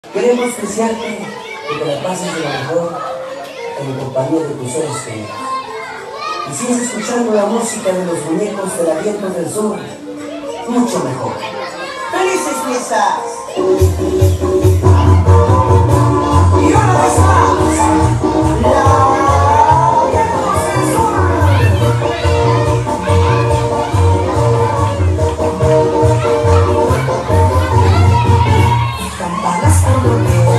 Queremos desearte que te la pases de lo mejor en compañía de tus seres queridos. Y sigues escuchando la música de los muñecos del Aviento del Sur, mucho mejor. ¡Felices fiestas! Y una vez más, campanas por donde